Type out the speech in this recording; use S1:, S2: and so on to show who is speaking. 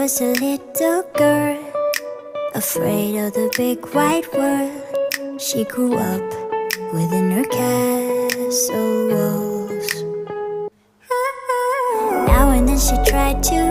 S1: was a little girl, afraid of the big white world. She grew up within her castle walls. Now and then she tried to